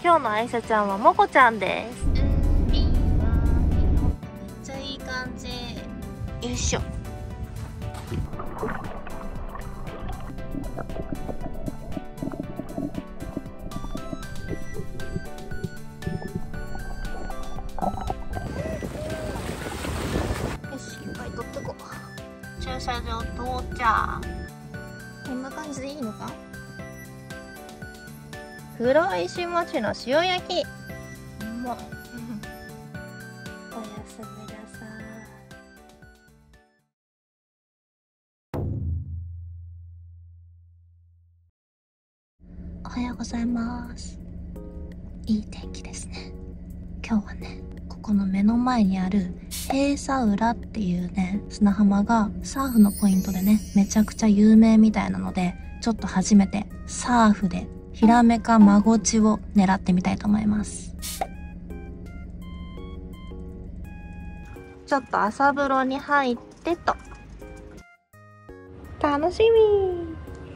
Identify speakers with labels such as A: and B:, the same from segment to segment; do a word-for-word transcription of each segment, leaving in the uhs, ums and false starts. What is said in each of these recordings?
A: 今日の愛車ちゃんはもこちゃんです。海はめっちゃいい感じ。よいしょ。よし、いっぱい取ってこう。駐車場到着。こんな感じでいいのか？黒石餅の塩焼き。うまっ。おやすみなさい。おはようございます。いい天気ですね。今日はね、ここの目の前にある平佐浦っていうね、砂浜がサーフのポイントでね、めちゃくちゃ有名みたいなので、ちょっと初めてサーフでヒラメかマゴチを狙ってみたいと思います。ちょっと朝風呂に入ってと。楽しみ。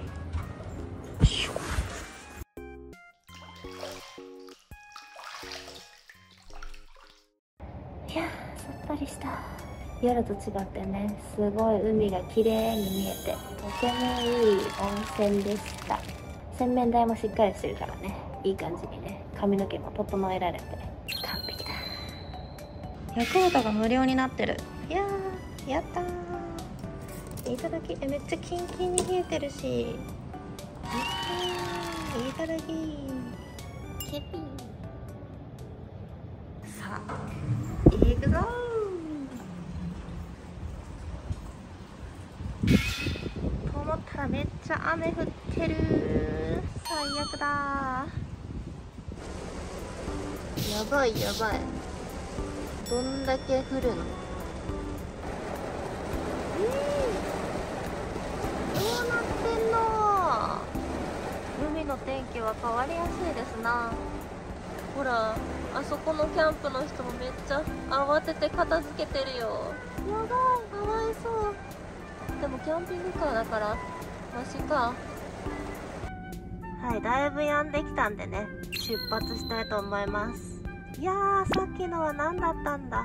A: いやー、さっぱりした。夜と違ってね、すごい海が綺麗に見えて、とてもいい温泉でした。洗面台もしっかりしてるからね、いい感じにね、髪の毛も整えられて完璧だ。ヤクルトが無料になってる。いやー、やったー。いただき。え、めっちゃキンキンに冷えてるし。やったー、いただき。ケピー。さあ、行くぞーと思ったらめっちゃ雨降ってるー。最悪だー。やばいやばい。どんだけ降るの？えー、どうなってんの？海の天気は変わりやすいですな。ほら、あそこのキャンプの人もめっちゃ慌てて片付けてるよ。やばい、かわいそう。でもキャンピングカーだからマシか。はい、だいぶ止んできたんでね、出発したいと思います。いやー、さっきのは何だったんだ。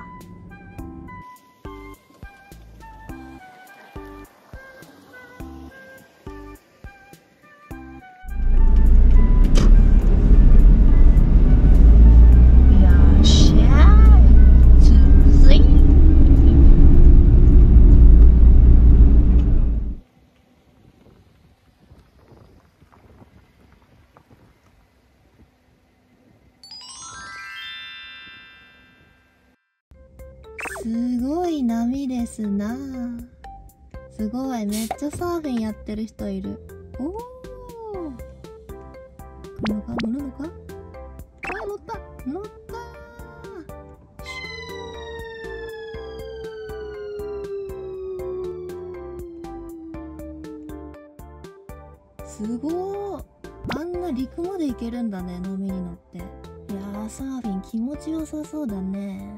A: すごい波ですな。すごい、めっちゃサーフィンやってる人いる。おお。来るのか、乗るのか。あ、乗った、乗ったー。すごー。あんな陸まで行けるんだね、波に乗って。いやー、サーフィン気持ちよさそうだね。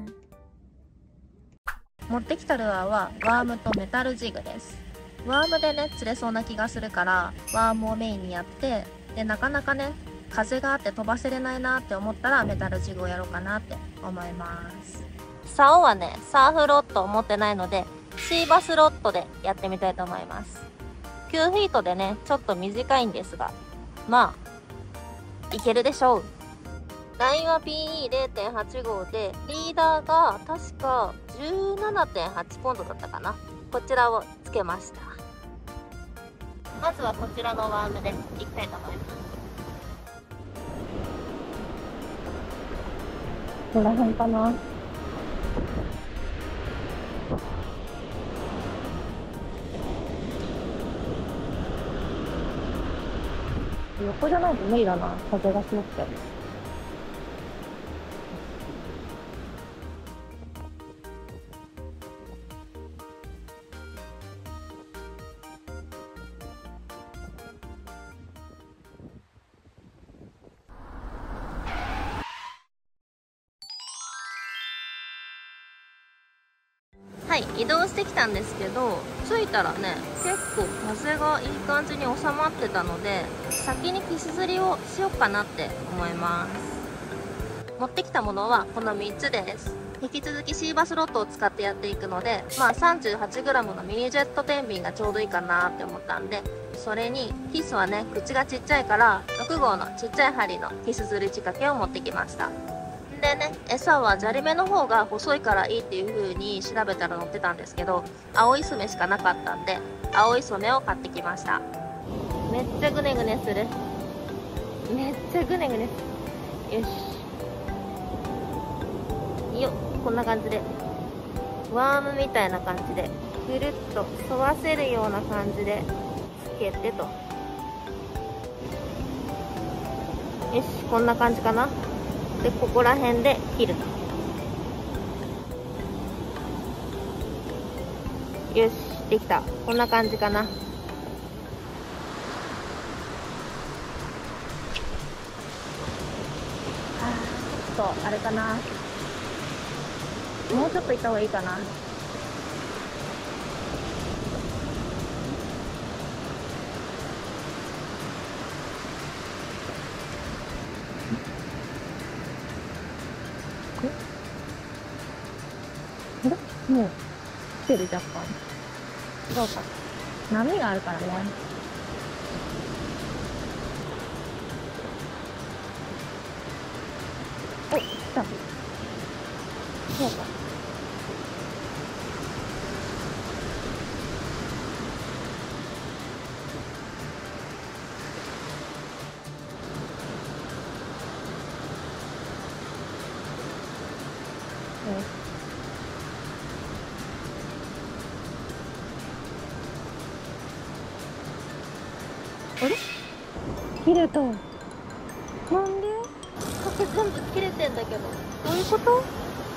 A: 持ってきたルアーはワームとメタルジグです。ワームでね、釣れそうな気がするからワームをメインにやって、でなかなかね、風があって飛ばせれないなって思ったらメタルジグをやろうかなって思います。竿はね、サーフロッドを持ってないのでシーバスロッドでやってみたいと思います。きゅうフィートでね、ちょっと短いんですが、まあいけるでしょう。ラインは ピーイーれいてんはちご で、リーダーが確か じゅうななてんはち ポンドだったかな。こちらをつけました。まずはこちらのワームでいきたいと思います。ここら辺かな。横じゃないと無理だな、風が強くて。はい、移動してきたんですけど、着いたらね、結構風がいい感じに収まってたので、先に岸釣りをしようかなって思います。 持ってきたものはこのみっつです。引き続きシーバスロットを使ってやっていくので、まあ さんじゅうはちグラム のミニジェット天秤がちょうどいいかなって思ったんで、それにヒスはね、口がちっちゃいからろく号のちっちゃい針のヒス釣り仕掛けを持ってきました。でね、餌は砂利目の方が細いからいいっていう風に調べたら載ってたんですけど、青磯目しかなかったんで、青磯目を買ってきました。めっちゃグネグネする。めっちゃグネグネする。よし。よっ、こんな感じで。ワームみたいな感じで、ぐるっと沿わせるような感じでつけてと。よし、こんな感じかな。で、ここら辺で切ると。よし、できた。こんな感じかな。ちょっとあれかな、もうちょっといった方がいいかな。ええ、もう来てる、若干。そうか、波があるからね。お、来た。そうか。あれ切れた。なんで？竹全部切れてんだけど。どういうこと？ど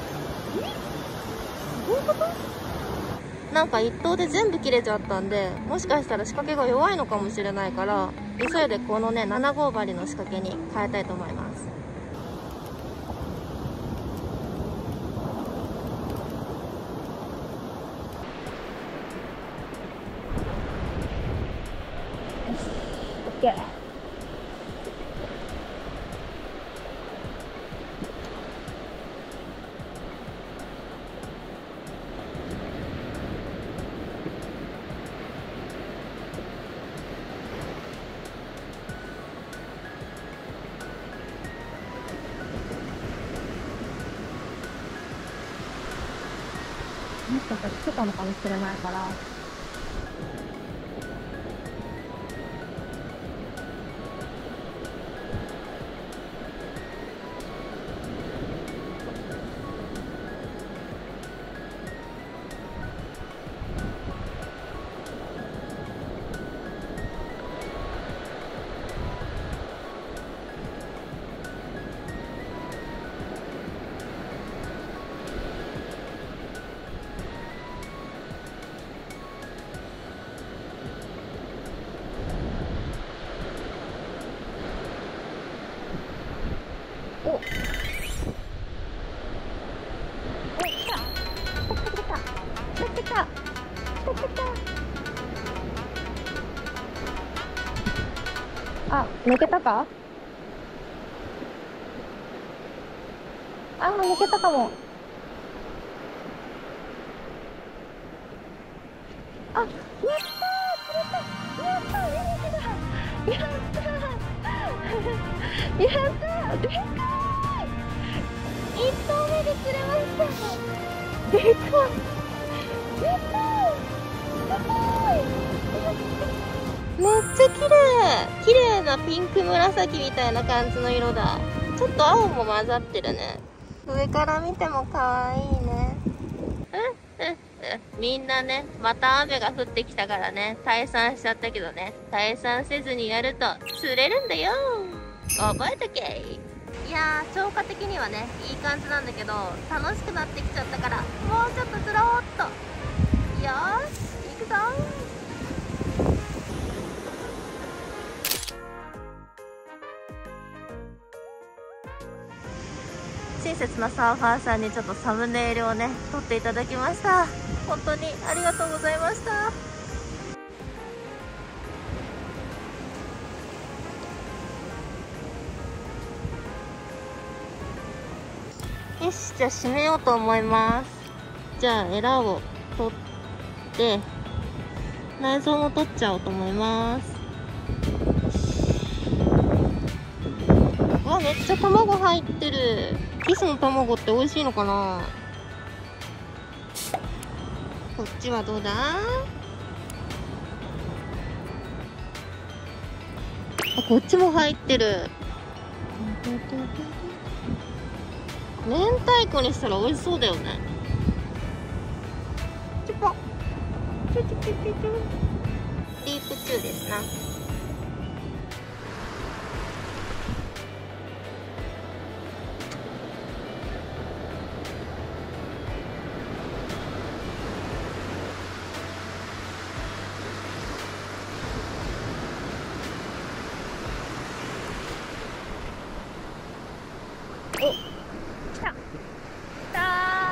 A: ういうこと？なんか一頭で全部切れちゃったんで、もしかしたら仕掛けが弱いのかもしれないから、急いでこのね、なな号針の仕掛けに変えたいと思います。オッケー。もしかしたら来てたのかもしれないから。お、お、来た。取ってきた。取ってきた。取ってきた。あ、抜けたか？あ、抜けたかも。あ、やったー、釣れた。やったー、ミニだ。やったー。やったー、でかい。一頭目で釣れました。でかい。やったー。すごい。めっちゃ綺麗。綺麗なピンク紫みたいな感じの色だ。ちょっと青も混ざってるね。上から見ても可愛いね。うんうんうん。みんなね、また雨が降ってきたからね、退散しちゃったけどね、退散せずにやると釣れるんだよ。覚えとけ。いやー、超過的にはね、いい感じなんだけど、楽しくなってきちゃったから、もうちょっと釣ろうっと。よーし、行くぞー。親切なサーファーさんにちょっとサムネイルをね、撮っていただきました。本当にありがとうございました。 よし、じゃあ締めようと思います。じゃあエラを取って内臓も取っちゃおうと思います。うわ、めっちゃ卵入ってる。キスの卵って美味しいのかな。こっちはどうだ。あ、こっちも入ってる。明太子にしたら美味しそうだよね。チュポチュチュチュチュチュ。ディープチューですな。お、来た来たー。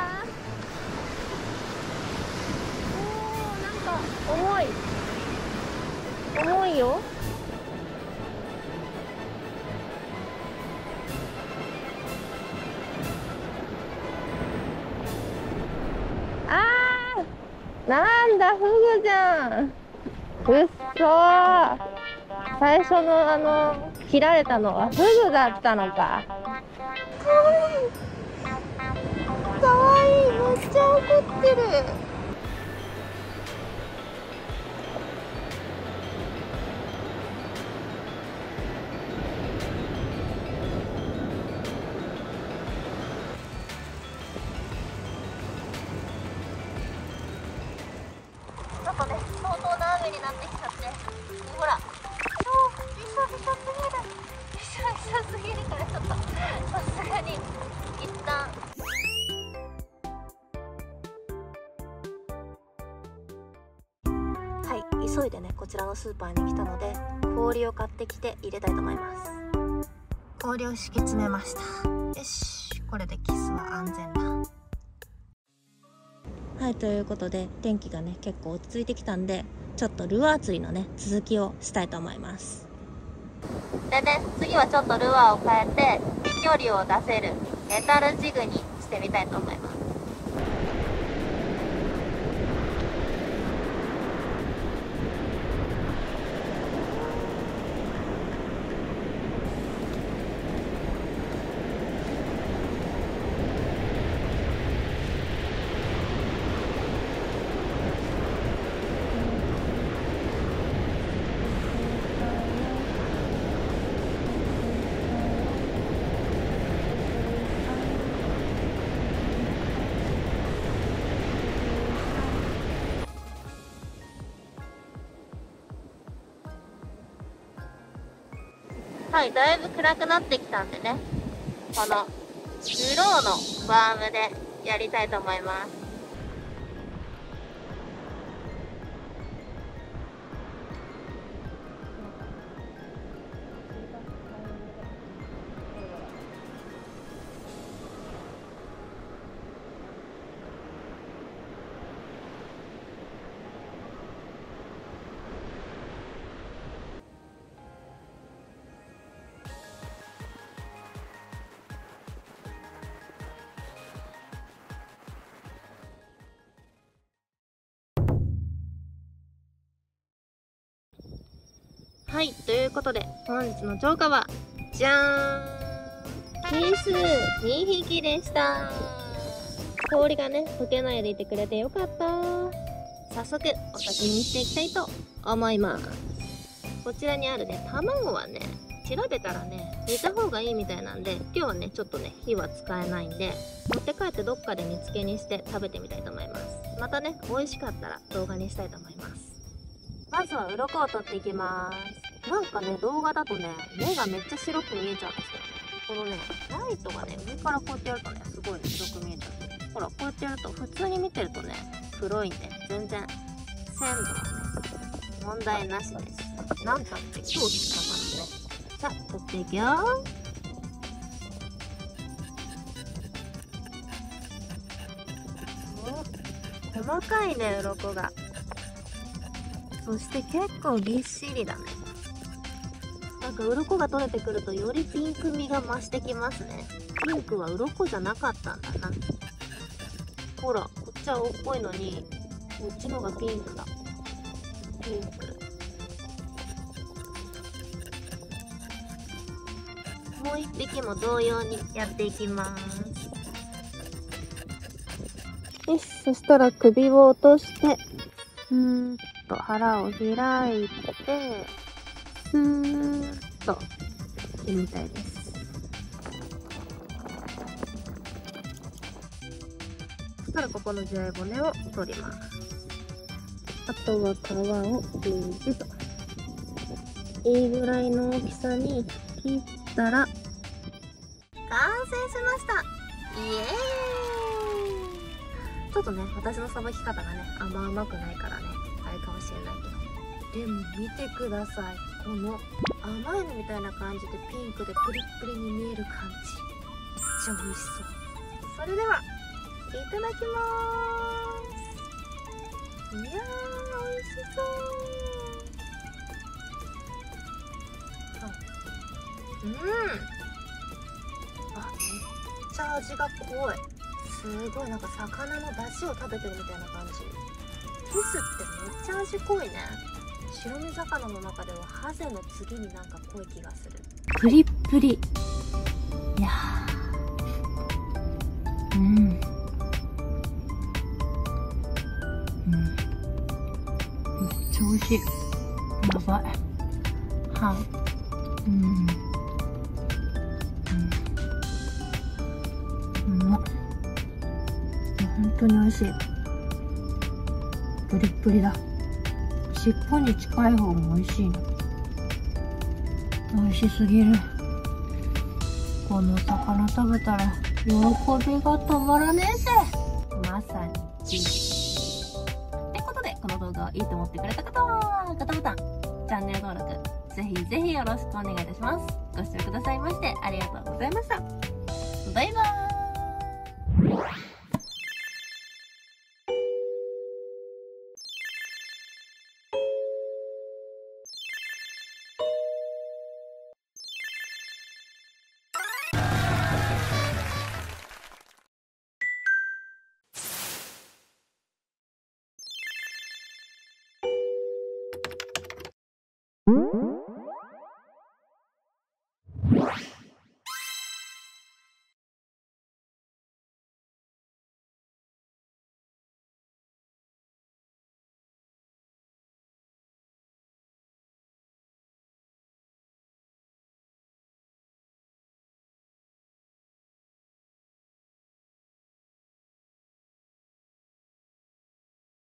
A: おー、なんか重い重いよ。あー、なんだ、フグじゃん。うっそー。最初のあの切られたのはフグだったのか。かわいいかわいい、めっちゃ怒ってる。ちょっとね、相当な雨になってきちゃって、ほら、超びしょびしょすぎるびしょびしょすぎるから、ちょっとさすがに一旦はい、急いでねこちらのスーパーに来たので氷を買ってきて入れたいと思います。氷を敷き詰めました。よし、これでキスは安全だ。はい、ということで天気がね結構落ち着いてきたんで、ちょっとルアー釣りのね続きをしたいと思います。でね、次はちょっとルアーを変えて飛距離を出せるメタルジグにしてみたいと思います。はい、だいぶ暗くなってきたんでね、このグローのバームでやりたいと思います。はい、ということで本日の釣果はじゃーん、キスにひきでした。氷がね溶けないでいてくれてよかった。早速お刺身にしていきたいと思います。こちらにあるね卵はね調べたらね煮た方がいいみたいなんで、今日はねちょっとね火は使えないんで持って帰ってどっかで煮付けにして食べてみたいと思います。またね美味しかったら動画にしたいと思います。まずは鱗を取っていきます。なんかね動画だとね目がめっちゃ白く見えちゃうんですよ。このねライトがね上からこうやってやるとねすごいね白く見えちゃって、ほらこうやってやると普通に見てるとね黒いんで全然鮮度はね問題なしです。なんたって狂気かからね。さあ取っていくよ。お細かいね鱗が。そして結構ぎっしりだね。 なんか鱗が取れてくるとよりピンク味が増してきますね。ピンクは鱗じゃなかったんだな。ほら、こっちは青っぽいのに、こっちのがピンクだ。ピンク。もう一匹も同様にやっていきます。よし、そしたら首を落として、うーんと腹を開いて、スーッと切りみたいです。そしたらここの地合い骨を取ります。あとは皮をピンチと。いいぐらいの大きさに切ったら、完成しました。イエーイ。ちょっとね、私のさばき方がね、甘々くないからね、あれかもしれないけど。でも見てください。この甘いのみたいな感じでピンクでプリップリに見える感じ。めっちゃ美味しそう。それでは、いただきまーす。いやー、美味しそう。うん。あ、めっちゃ味が濃い。すごいなんか魚の出汁を食べてるみたいな感じ。キスってめっちゃ味濃いね。白身魚の中ではハゼの次になんか濃い気がする。プリップリ。いやー、うん、うん、めっちゃ美味しい。やばい。はい。うん、うん、うまっ。本当に美味しい。プリップリだ。尻尾に近い方も美味しいな。美味しすぎる。この魚食べたら喜びが止まらねえぜ。まさにジン。ってことで、この動画をいいと思ってくれた方はグッドボタン、チャンネル登録ぜひぜひよろしくお願いいたします。ご視聴くださいましてありがとうございました。バイバーイ。ん